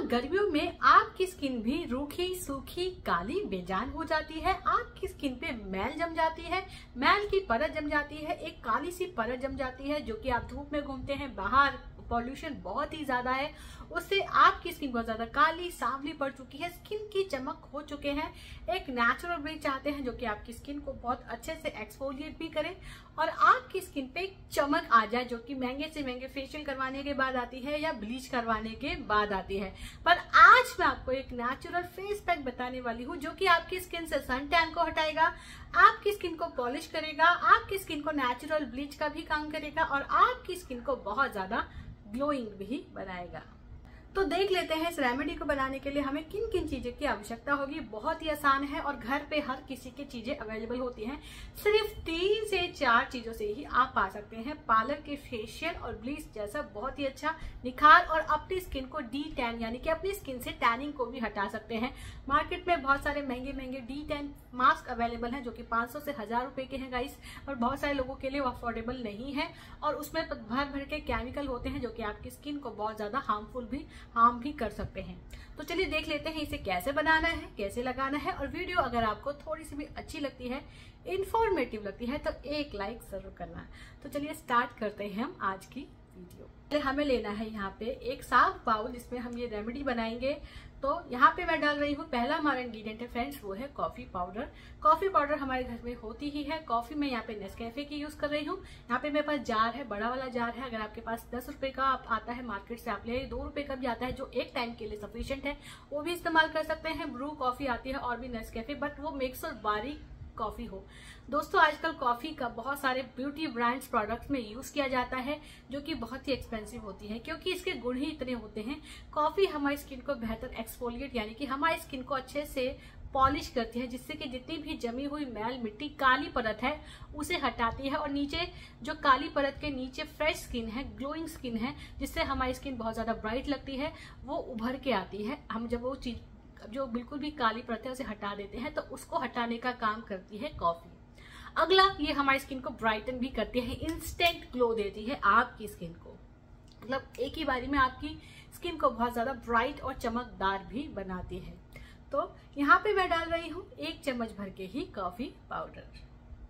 गर्मियों में आपकी स्किन भी रूखी सूखी काली बेजान हो जाती है, आपकी स्किन पे मैल जम जाती है, मैल की परत जम जाती है, एक काली सी परत जम जाती है, जो कि आप धूप में घूमते हैं, बाहर पॉल्यूशन बहुत ही ज्यादा है, उससे आपकी स्किन बहुत ज्यादा काली सांवली पड़ चुकी है, स्किन की चमक खो चुके हैं। एक नेचुरल ब्लीच चाहते हैं जो कि आपकी स्किन को बहुत अच्छे से एक्सफोलिएट भी करे और आपकी स्किन पे एक चमक आ जाए, जो कि महंगे से महंगे फेशियल करवाने के बाद आती है या ब्लीच करवाने के बाद आती है। पर आज मैं आपको एक नेचुरल फेस पैक बताने वाली हूँ जो कि आपकी स्किन से सन टैन को हटाएगा, आपकी स्किन को पॉलिश करेगा, आपकी स्किन को नेचुरल ब्लीच का भी काम करेगा और आपकी स्किन को बहुत ज्यादा ग्लोइंग भी बनाएगा। तो देख लेते हैं इस रेमेडी को बनाने के लिए हमें किन किन चीजों की आवश्यकता होगी। बहुत ही आसान है और घर पे हर किसी की चीजें अवेलेबल होती हैं। सिर्फ 3 से 4 चीजों से ही आप पा सकते हैं पार्लर के फेशियल और ब्लीच जैसा बहुत ही अच्छा निखार और अपनी स्किन को डी टैन यानी कि अपनी स्किन से टैनिंग को भी हटा सकते हैं। मार्केट में बहुत सारे महंगे महंगे डी टैन मास्क अवेलेबल हैं जो कि 500 से 1000 रुपए के हैं गाइस, और बहुत सारे लोगों के लिए वो अफोर्डेबल नहीं है और उसमें भर भर के केमिकल होते हैं जो कि आपकी स्किन को बहुत ज्यादा हार्म भी कर सकते हैं। तो चलिए देख लेते हैं इसे कैसे बनाना है, कैसे लगाना है। और वीडियो अगर आपको थोड़ी सी भी अच्छी लगती है, इंफॉर्मेटिव लगती है, तो एक लाइक जरूर करना। तो चलिए स्टार्ट करते हैं हम आज की वीडियो। हमें लेना है यहाँ पे एक साफ बाउल जिसमें हम ये रेमेडी बनाएंगे। तो यहाँ पे मैं डाल रही हूँ, पहला हमारा इंग्रेडिएंट है फ्रेंड्स, वो है कॉफी पाउडर। कॉफी पाउडर हमारे घर में होती ही है। कॉफी में यहाँ पे नेस्कैफे की यूज कर रही हूँ। यहाँ पे मेरे पास जार है, बड़ा वाला जार है। अगर आपके पास 10 रुपए का आता है मार्केट से, आप ले 2 रुपए का भी आता है जो एक टाइम के लिए सफिशियंट है, वो भी इस्तेमाल कर सकते हैं। ब्रू कॉफी आती है और भी नेस्कैफे, बट वो मिक्स और बारीक कॉफी हो। दोस्तों आजकल कॉफी का बहुत सारे ब्यूटी ब्रांड्स प्रोडक्ट्स में यूज किया जाता है जो कि बहुत ही एक्सपेंसिव होती है, क्योंकि इसके गुण ही इतने होते हैं। कॉफी हमारी स्किन को बेहतर एक्सफोलिएट यानी कि हमारी स्किन को अच्छे से पॉलिश करती है, जिससे कि जितनी भी जमी हुई मैल मिट्टी काली परत है उसे हटाती है और नीचे जो काली परत के नीचे फ्रेश स्किन है, ग्लोइंग स्किन है, जिससे हमारी स्किन बहुत ज्यादा ब्राइट लगती है, वो उभर के आती है। हम जब वो चीज जो बिल्कुल भी काली परत है उसे हटा देते हैं तो उसको हटाने का काम करती है कॉफी। अगला, ये हमारी स्किन को ब्राइटन भी करती है, इंस्टेंट ग्लो देती है आपकी स्किन को, मतलब एक ही बारी में आपकी स्किन को बहुत ज्यादा ब्राइट और चमकदार भी बनाती है। तो यहाँ पे मैं डाल रही हूँ 1 चम्मच भर के ही कॉफी पाउडर।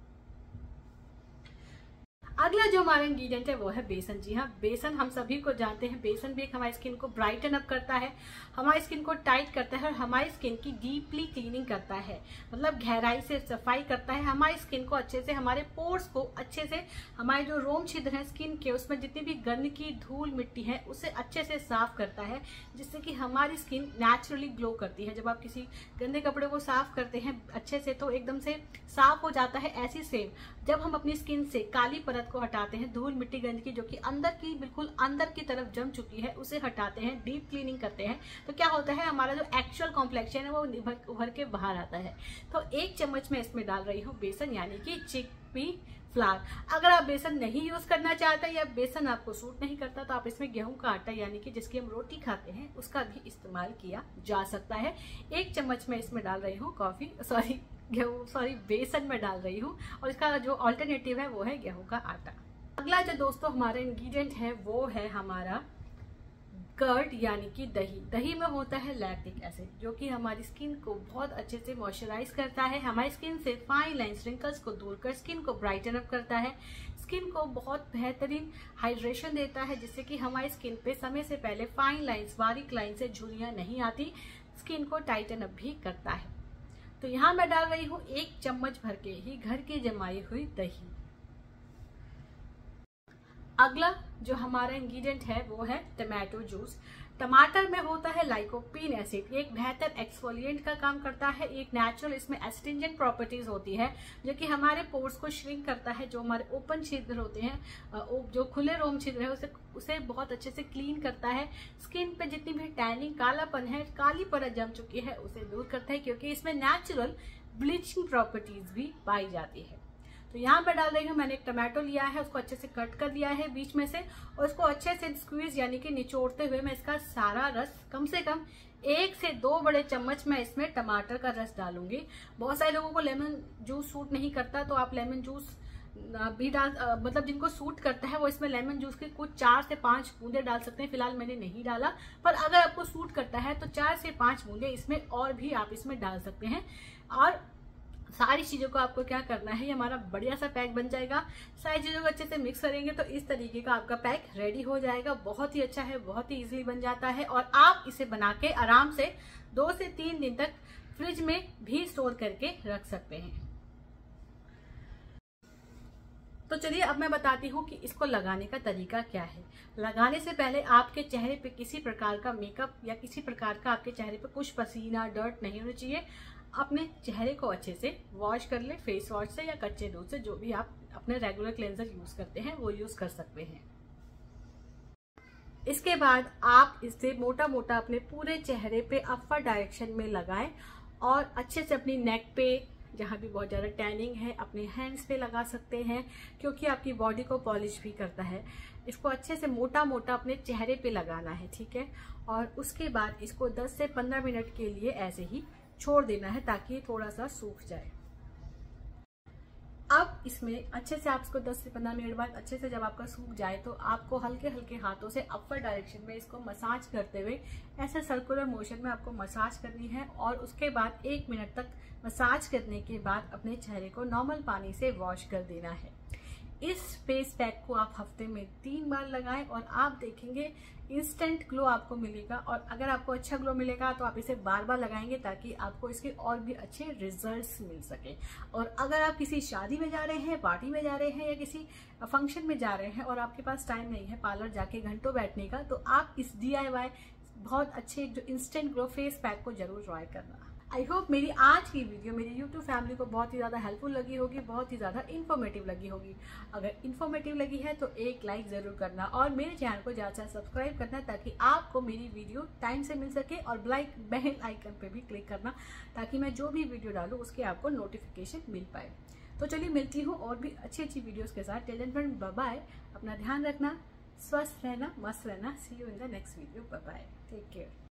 अगला जो हमारा इंग्रेडिएंट है वो है बेसन। जी हाँ, बेसन हम सभी को जानते हैं, बेसन भी एक हमारी स्किन को ब्राइटन अप करता है, हमारी स्किन को टाइट करता है और हमारी स्किन की डीपली क्लीनिंग करता है, मतलब गहराई से सफाई करता है। हमारी स्किन को अच्छे से, हमारे पोर्स को अच्छे से, हमारे जो रोम छिद्र है स्किन के, उसमें जितनी भी गंदगी धूल मिट्टी है उसे अच्छे से साफ करता है, जिससे कि हमारी स्किन नेचुरली ग्लो करती है। जब आप किसी गंदे कपड़े को साफ करते हैं अच्छे से तो एकदम से साफ हो जाता है। ऐसी सेम जब हम अपनी स्किन से काली परत को हटाते हैं, धूल मिट्टी गंदगी जो कि अंदर की बिल्कुल अंदर की तरफ जम चुकी है उसे हटाते हैं, डीप क्लीनिंग करते हैं, तो क्या होता है हमारा जो एक्चुअल कॉम्प्लेक्शन है वो उभर के बाहर आता है। तो 1 चम्मच में इसमें डाल रही हूँ बेसन यानी कि चिकपी फ्लावर। अगर आप बेसन नहीं यूज करना चाहते या बेसन आपको सूट नहीं करता तो आप इसमें गेहूं का आटा यानी कि जिसकी हम रोटी खाते हैं उसका भी इस्तेमाल किया जा सकता है। 1 चम्मच में इसमें डाल रही हूँ बेसन में डाल रही हूँ और इसका जो ऑल्टरनेटिव है वो है गेहूं का आटा। अगला जो दोस्तों हमारा इंग्रेडिएंट है वो है हमारा कर्ड यानी कि दही। दही में होता है लैक्टिक एसिड जो कि हमारी स्किन को बहुत अच्छे से मॉइस्चराइज करता है, हमारी स्किन से फाइन लाइंस रिंकल्स को दूर कर स्किन को ब्राइटन अप करता है, स्किन को बहुत बेहतरीन हाइड्रेशन देता है, जिससे कि हमारी स्किन पे समय से पहले फाइन लाइंस, बारीक लाइन से झुर्रियां नहीं आती, स्किन को टाइटन अप भी करता है। तो यहाँ मैं डाल रही हूँ 1 चम्मच भर के ही घर की जमाई हुई दही। अगला जो हमारा इंग्रेडिएंट है वो है टमाटो जूस। टमाटर में होता है लाइकोपीन एसिड, एक बेहतर एक्सफोलिएंट का काम करता है, एक नेचुरल इसमें एस्ट्रिंजेंट प्रॉपर्टीज होती है जो कि हमारे पोर्स को श्रिंक करता है, जो हमारे ओपन छिद्र होते हैं, जो खुले रोम छिद्र है उसे बहुत अच्छे से क्लीन करता है, स्किन पे जितनी भी टैनिंग कालापन है, काली परत जम चुकी है उसे दूर करता है, क्योंकि इसमें नेचुरल ब्लीचिंग प्रॉपर्टीज भी पाई जाती है। तो यहाँ पे डाल रही हूँ, मैंने एक टमाटो लिया है, उसको अच्छे से कट कर दिया है बीच में से और उसको अच्छे से स्क्वीज यानी कि निचोड़ते हुए मैं इसका सारा रस कम से कम 1 से 2 बड़े चम्मच मैं इसमें टमाटर का रस डालूंगी। बहुत सारे लोगों को लेमन जूस सूट नहीं करता तो आप लेमन जूस भी डाल मतलब जिनको सूट करता है वो इसमें लेमन जूस के कुछ 4 से 5 बूंदे डाल सकते हैं। फिलहाल मैंने नहीं डाला, पर अगर आपको सूट करता है तो 4 से 5 बूंदे इसमें और भी आप इसमें डाल सकते हैं। और सारी चीज़ों को आपको क्या करना है, ये हमारा बढ़िया सा पैक बन जाएगा। सारी चीज़ों को अच्छे से मिक्स करेंगे तो इस तरीके का आपका पैक रेडी हो जाएगा। बहुत ही अच्छा है, बहुत ही इजीली बन जाता है और आप इसे बना के आराम से 2 से 3 दिन तक फ्रिज में भी स्टोर करके रख सकते हैं। तो चलिए अब मैं बताती हूँ कि इसको लगाने का तरीका क्या है। लगाने से पहले आपके चेहरे पे किसी प्रकार का मेकअप या किसी प्रकार का आपके चेहरे पे कुछ पसीना डर्ट नहीं होना चाहिए। अपने चेहरे को अच्छे से वॉश कर ले, फेस वॉश से या कच्चे दूध से, जो भी आप अपने रेगुलर क्लेंजर यूज करते हैं वो यूज कर सकते हैं। इसके बाद आप इसे मोटा मोटा अपने पूरे चेहरे पे अपर डायरेक्शन में लगाएं और अच्छे से अपनी नेक पे, जहाँ भी बहुत ज़्यादा टैनिंग है, अपने हैंड्स पे लगा सकते हैं क्योंकि आपकी बॉडी को पॉलिश भी करता है। इसको अच्छे से मोटा मोटा अपने चेहरे पे लगाना है, ठीक है। और उसके बाद इसको 10 से 15 मिनट के लिए ऐसे ही छोड़ देना है ताकि ये थोड़ा सा सूख जाए। अब इसमें अच्छे से आप इसको 10 से 15 मिनट बाद अच्छे से जब आपका सूख जाए तो आपको हल्के हल्के हाथों से अपर डायरेक्शन में इसको मसाज करते हुए ऐसे सर्कुलर मोशन में आपको मसाज करनी है। और उसके बाद 1 मिनट तक मसाज करने के बाद अपने चेहरे को नॉर्मल पानी से वॉश कर देना है। इस फेस पैक को आप हफ्ते में 3 बार लगाएं और आप देखेंगे इंस्टेंट ग्लो आपको मिलेगा। और अगर आपको अच्छा ग्लो मिलेगा तो आप इसे बार बार लगाएंगे ताकि आपको इसके और भी अच्छे रिजल्ट्स मिल सके। और अगर आप किसी शादी में जा रहे हैं, पार्टी में जा रहे हैं या किसी फंक्शन में जा रहे हैं और आपके पास टाइम नहीं है पार्लर जाके घंटों बैठने का, तो आप इस DIY बहुत अच्छे जो इंस्टेंट ग्लो फेस पैक को जरूर ट्राई करना। आई होप मेरी आज की वीडियो मेरी यूट्यूब फैमिली को बहुत ही ज़्यादा हेल्पफुल लगी होगी, बहुत ही ज़्यादा इन्फॉर्मेटिव लगी होगी। अगर इन्फॉर्मेटिव लगी है तो एक लाइक ज़रूर करना और मेरे चैनल को ज़्यादा से सब्सक्राइब करना ताकि आपको मेरी वीडियो टाइम से मिल सके। और बेल आइकन पे भी क्लिक करना ताकि मैं जो भी वीडियो डालूँ उसके आपको नोटिफिकेशन मिल पाए। तो चलिए मिलती हूँ और भी अच्छी अच्छी वीडियोज़ के साथ। Till then friend, bye bye. अपना ध्यान रखना, स्वस्थ रहना, मस्त रहना। See you in the next video. Bye bye, take care.